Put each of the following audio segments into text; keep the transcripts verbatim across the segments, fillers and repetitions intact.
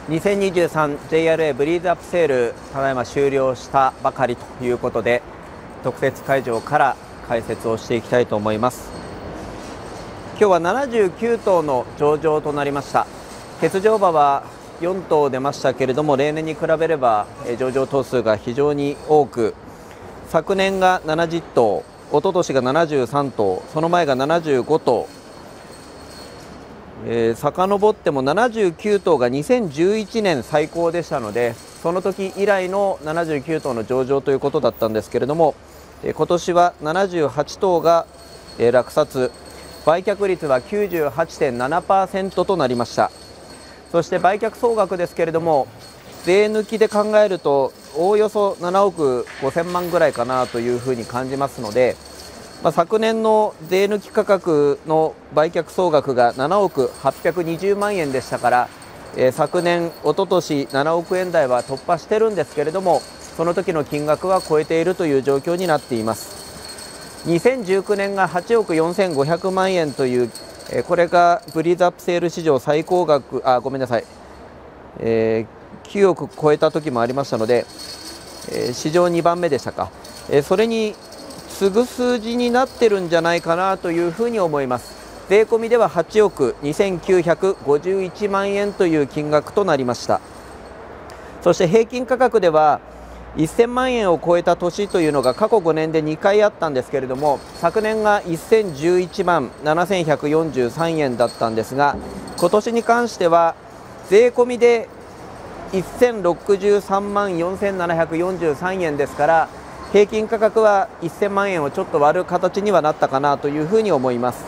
にせんにじゅうさん ジェイアールエー ブリーズアップセール、ただいま終了したばかりということで、特設会場から解説をしていきたいと思います。今日はななじゅうきゅうとうの上場となりました。欠場馬はよんとう出ましたけれども、例年に比べれば上場頭数が非常に多く、昨年がななじゅっとう、一昨年がななじゅうさんとう、その前がななじゅうごとう、えー、遡ってもななじゅうきゅうとうがにせんじゅういちねん最高でしたので、その時以来のななじゅうきゅうとうの上場ということだったんですけれども、えー、今年はななじゅうはちとうが、えー、落札、売却率は きゅうじゅうはちてんななパーセント となりました。そして売却総額ですけれども、税抜きで考えるとおおよそななおくごせんまんぐらいかなというふうに感じますので、まあ、昨年の税抜き価格の売却総額がななおくはっぴゃくにじゅうまんえんでしたから、えー、昨年、一昨年ななおくえん台は突破してるんですけれども、その時の金額は超えているという状況になっています。にせんじゅうきゅうねんがはちおくよんせんごひゃくまんえんという、えー、これがブリーズアップセール史上最高額、あごめんなさい、えー、きゅうおく超えた時もありましたので、えー、史上にばんめでしたか、えー、それに次ぐ数字になってるんじゃないかなというふうに思います。税込みでははちおくにせんきゅうひゃくごじゅういちまんえんという金額となりました。そして平均価格ではせんまんえんを超えた年というのが過去ごねんでにかいあったんですけれども、昨年がせんじゅういちまんななせんひゃくよんじゅうさんえんだったんですが、今年に関しては税込みでせんろくじゅうさんまんよんせんななひゃくよんじゅうさんえんですから、平均価格はせんまんえんをちょっと割る形にはなったかなというふうに思います。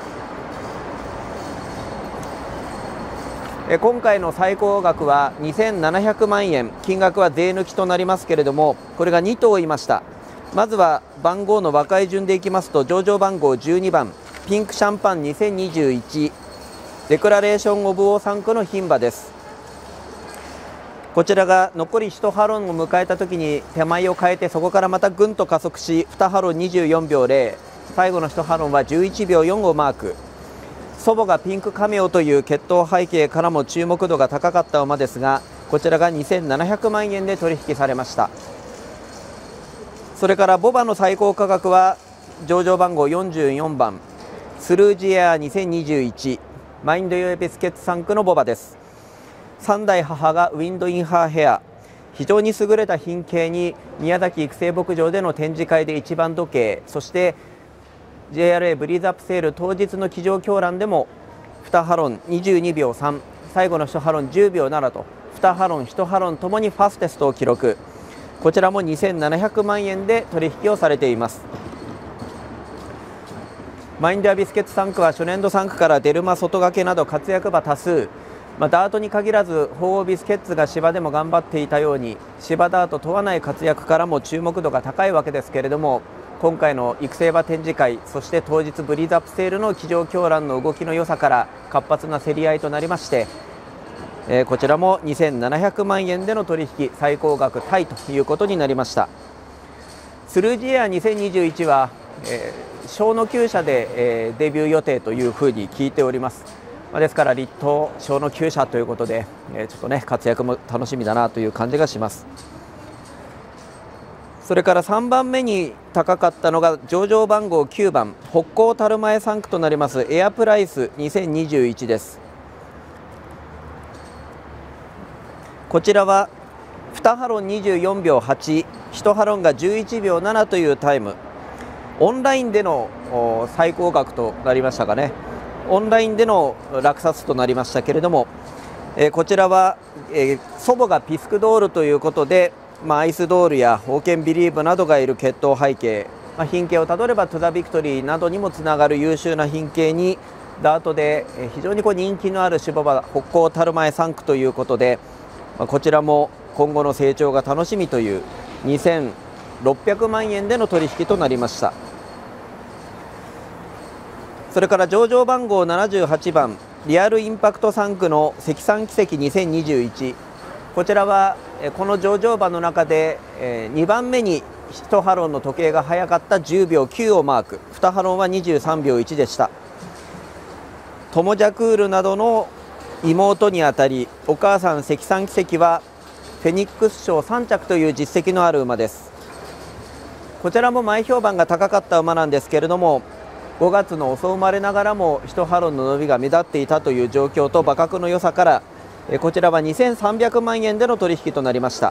今回の最高額はにせんななひゃくまんえん、金額は税抜きとなりますけれども、これがにとういました。まずは番号の和解順でいきますと、上場番号じゅうにばん、ピンクシャンパンにせんにじゅういち、デクラレーションオブオーサンクの牝馬です。こちらが残りいちハロンを迎えた時に手前を変えて、そこからまたぐんと加速しにハロンにじゅうよんびょうぜろ、最後のいちハロンはじゅういちびょうよんをマーク。祖母がピンクカメオという血統背景からも注目度が高かった馬ですが、こちらがにせんななひゃくまんえんで取引されました。それからボバの最高価格は上場番号よんじゅうよんばん、スルージエアーにせんにじゅういち、マインドヨエビスケッツ産区のボバです。さんだい母がウィンドインハーヘア、非常に優れた品系に宮崎育成牧場での展示会で一番時計、そして ジェイアールエー ブリーズアップセール当日の騎乗狂乱でもにハロンにじゅうにびょうさん、最後のいちハロンじゅうびょうななとにハロンいちハロンともにファステストを記録。こちらもにせんななひゃくまんえんで取引をされています。マインドアビスケッツ産区は初年度産区からデルマ外掛けなど活躍馬多数、まあ、ダートに限らず鳳凰ビスケッツが芝でも頑張っていたように、芝ダート問わない活躍からも注目度が高いわけですけれども、今回の育成馬展示会、そして当日ブリーズアップセールの騎乗狂乱の動きの良さから活発な競り合いとなりまして、えー、こちらもにせんななひゃくまんえんでの取引、最高額タイということになりました。スルージエアーにせんにじゅういちは、えー、小のきゅうしゃで、えー、デビュー予定というふうに聞いております。ですから立東小のきゅうしゃということで、えー、ちょっとね活躍も楽しみだなという感じがします。それからさんばんめに高かったのが上場番号きゅうばん、北高樽前産区となりますエアプライスにせんにじゅういちです。こちらはにハロンにじゅうよんびょうはち、いちハロンがじゅういちびょうななというタイム、オンラインでの最高額となりましたかね。オンラインでの落札となりましたけれども、えー、こちらは、えー、祖母がピスクドールということで、まあ、アイスドールやオーケンビリーブなどがいる血統背景、まあ、品系をたどればトゥザビクトリーなどにもつながる優秀な品系にダートで、えー、非常にこう人気のある芝馬北高樽前産区ということで、まあ、こちらも今後の成長が楽しみというにせんろっぴゃくまんえんでの取引となりました。それから上場番号ななじゅうはちばん、リアルインパクト産区の積算奇跡にせんにじゅういち、こちらはこの上場馬の中でにばんめにいちハロンの時計が早かったじゅうびょうきゅうをマーク、にハロンはにじゅうさんびょういちでした。トモジャクールなどの妹にあたり、お母さん積算奇跡はフェニックス賞さん着という実績のある馬です。こちらも前評判が高かった馬なんですけれども、ごがつの遅生まれながらもいちハロンの伸びが目立っていたという状況と馬格の良さから、こちらはにせんさんびゃくまんえんでの取引となりました。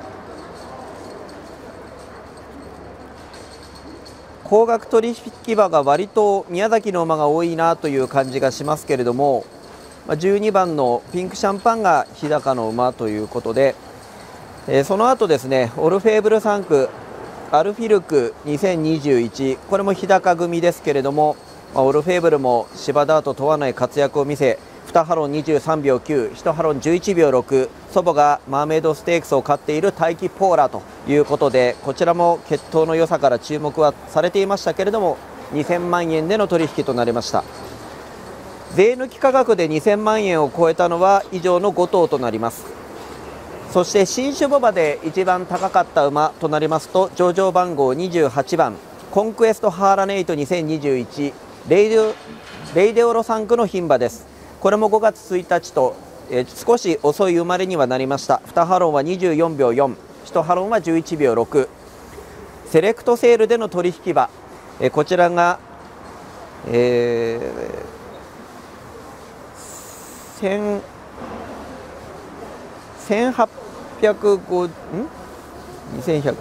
高額取引馬が割と宮崎の馬が多いなという感じがしますけれども、じゅうにばんのピンクシャンパンが日高の馬ということで、その後ですね、オルフェーブルさん区アルフィルクにせんにじゅういち、これも日高組ですけれども、オルフェーブルも芝ダート問わない活躍を見せ、にハロンにじゅうさんびょうきゅう、いちハロンじゅういちびょうろく、祖母がマーメイドステークスを勝っている大気ポーラということで、こちらも血統の良さから注目はされていましたけれども、にせんまんえんでの取引となりました。税抜き価格でにせんまんえんを超えたのは以上のご頭となります。そして新種牡馬で一番高かった馬となりますと、上場番号にじゅうはちばんコンクエストハーラネイトにせんにじゅういち、レイデレイデオロさん区の牝馬です。これもごがつついたちと、えー、少し遅い生まれにはなりました。にハロンはにじゅうよんびょうよん、いちハロンはじゅういちびょうろく。セレクトセールでの取引馬、えー、こちらが、えーせんはっぴゃくごんにせんひゃく、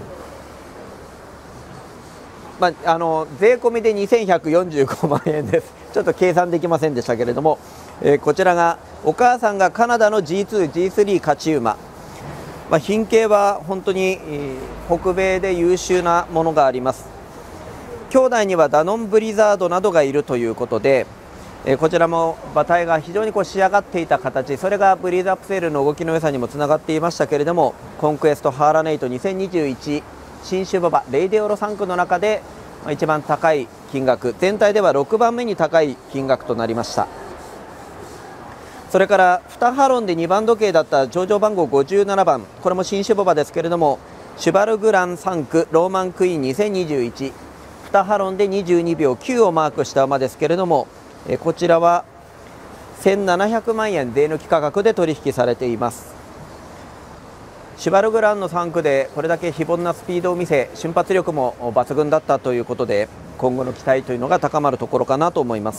まあ、あの税込みでにせんひゃくよんじゅうごまんえんです。ちょっと計算できませんでしたけれども、えー、こちらがお母さんがカナダの ジーツー、ジースリー 勝ち馬、まあ、品系は本当に、えー、北米で優秀なものがあります。兄弟にはダノンブリザードなどがいるということで、えこちらも馬体が非常にこう仕上がっていた形、それがブリーズアップセールの動きの良さにもつながっていましたけれども、コンクエストハーラネイトにせんにじゅういち新種馬場レイデオロさん区の中で一番高い金額、全体ではろくばんめに高い金額となりました。それからにハロンでにばん時計だった上場番号ごじゅうななばん、これも新種馬場ですけれども、シュバルグランさん区ローマンクイーンにせんにじゅういち、にハロンでにじゅうにびょうきゅうをマークした馬ですけれども、えこちらはせんななひゃくまんえん税抜き価格で取引されています。シュバルグランのさん区でこれだけ非凡なスピードを見せ、瞬発力も抜群だったということで、今後の期待というのが高まるところかなと思います。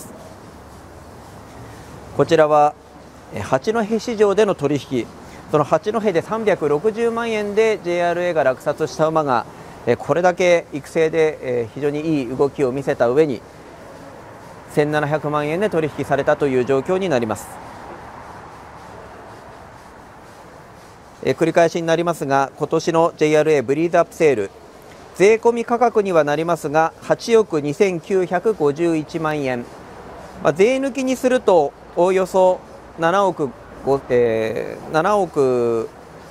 こちらは八戸市場での取引、その八戸でさんびゃくろくじゅうまんえんで ジェイアールエー が落札した馬がこれだけ育成で非常にいい動きを見せた上にせんななひゃくまんえんで取引されたという状況になります。え繰り返しになりますが、今年の ジェイアールエー ブリーズアップセール、税込み価格にはなりますがはちおくにせんきゅうひゃくごじゅういちまんえん、まあ、税抜きにするとおおよそななおくご、えー、ななおく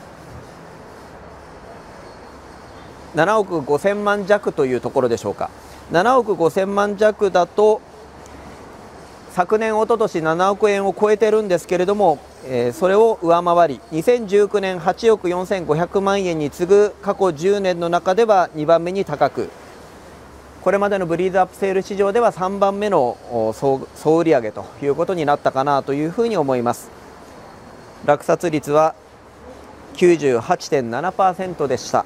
ななおくごせんまん弱というところでしょうか。ななおくごせんまん弱だと昨年、おととしななおくえんを超えてるんですけれども、えー、それを上回りにせんじゅうきゅうねんはちおくよんせんごひゃくまんえんに次ぐ過去じゅうねんの中ではにばんめに高く、これまでのブリーズアップセール市場ではさんばんめの総、総売上ということになったかなというふうに思います。落札率は きゅうじゅうはちてんななパーセント でした。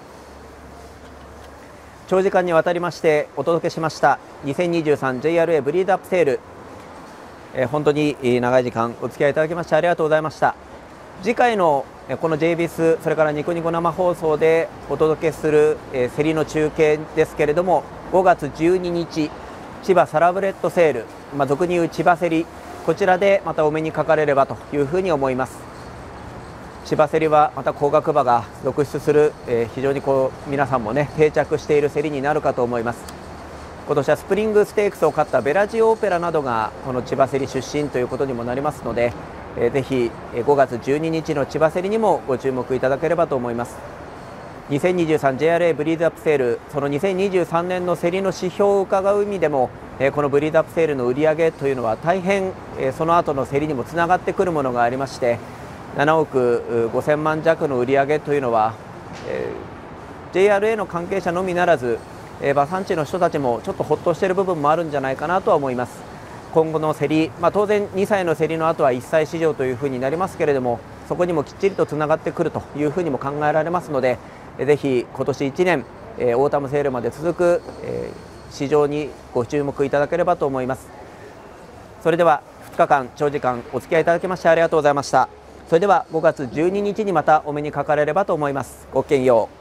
長時間にわたりましてお届けしましたにせんにじゅうさん ジェイアールエー ブリーズアップセール、えー、本当に長い時間お付き合いいただきましてありがとうございました。次回のこの ジェイビーエス それからニコニコ生放送でお届けする、えー、競りの中継ですけれども、ごがつじゅうににち千葉サラブレッドセール、まあ、俗に言う千葉競り、こちらでまたお目にかかれればというふうに思います。千葉競りはまた高額馬が続出する、えー、非常にこう皆さんもね定着している競りになるかと思います。今年はスプリングステークスを勝ったベラジオオペラなどがこの千葉競り出身ということにもなりますので、えー、ぜひごがつじゅうににちの千葉競りにもご注目いただければと思います。にせんにじゅうさん ジェイアールエー ブリーズアップセール、そのにせんにじゅうさんねんの競りの指標を伺う意味でも、えー、このブリーズアップセールの売り上げというのは大変、えー、その後の競りにもつながってくるものがありまして、ななおくごせんまん弱の売り上げというのは、えー、ジェイアールエー の関係者のみならず、えー、馬産地の人たちもちょっとほっとしている部分もあるんじゃないかなとは思います。 今後の競り、まあ、当然にさいの競りの後はいっさい市場というふうになりますけれども、そこにもきっちりとつながってくるというふうにも考えられますので、ぜひ今年いちねん、えー、オータムセールまで続く、えー、市場にご注目いただければと思います。それではふつかかん長時間お付き合いいただきましてありがとうございました。それではごがつじゅうににちにまたお目にかかれればと思います。ごきげんよう。